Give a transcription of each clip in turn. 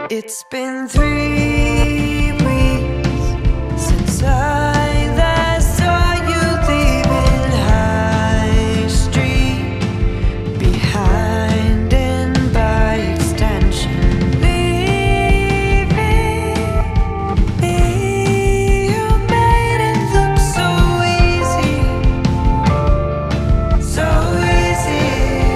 It's been 3 weeks since I last saw you leaving High Street, behind and by extension, leaving me. You made it look so easy, so easy.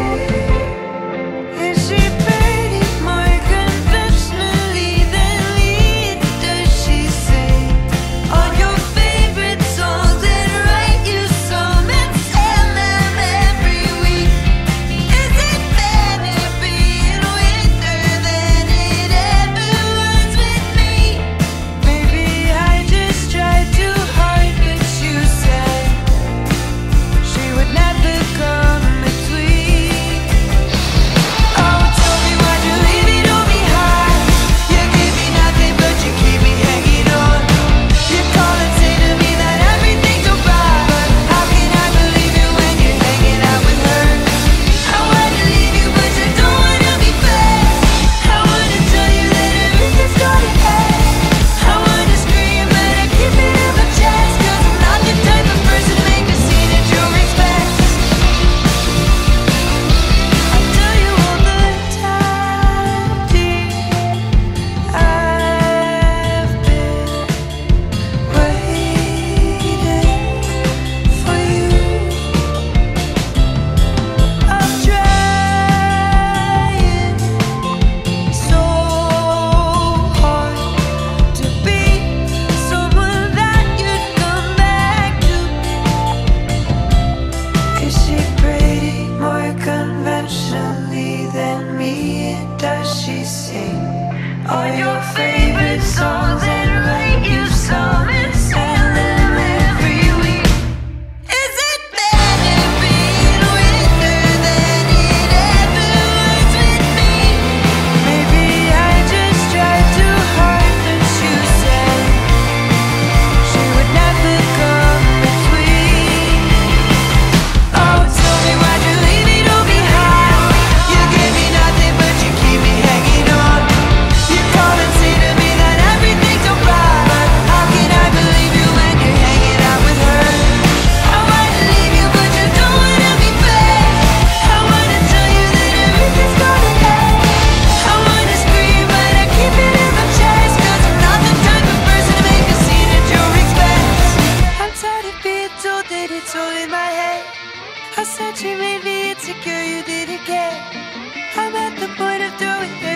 Is she pretty more conventionally than lead? Does she sing all your favorite songs and write you some and sell them every week? Is it better being with her than it ever was with me? Maybe I just tried too hard, but you said she would never come between. Oh, tell me why'd you leave it on me high? You give me nothing, but you keep me hanging on. You call and say to me that everything's alright, but how can I believe it when you're hanging out with her? I wanna leave you, but you don't wanna be fast. I wanna tell you that everything's gonna end. I wanna scream, but I keep it in my chest, 'cause I'm not the type of person to make a scene at your expense. I tell you all the time, dear, I've been waiting for you. I'm trying so hard to be someone that you'd come back to. Is she pretty more conventionally than me? Does she sing all your favorite songs and write you some and sell them every week? Is it better being with her than it ever was with me? Maybe I just tried too hard, but you said she would never come between. Oh, tell me why'd you leave it on me high? You give me nothing, but you keep me hanging on. You call and say to me that everything's alright, but how can I believe you when you're hanging out with her? I wanna leave you, but you don't wanna be fast. I wanna tell you that everything's gonna end. I wanna scream, but I keep it in my chest, 'cause I'm not the type of person to make a scene at your expense. I'm tired of being told that it's all in my head. I said you made me insecure, you didn't care. I'm at the point of throwing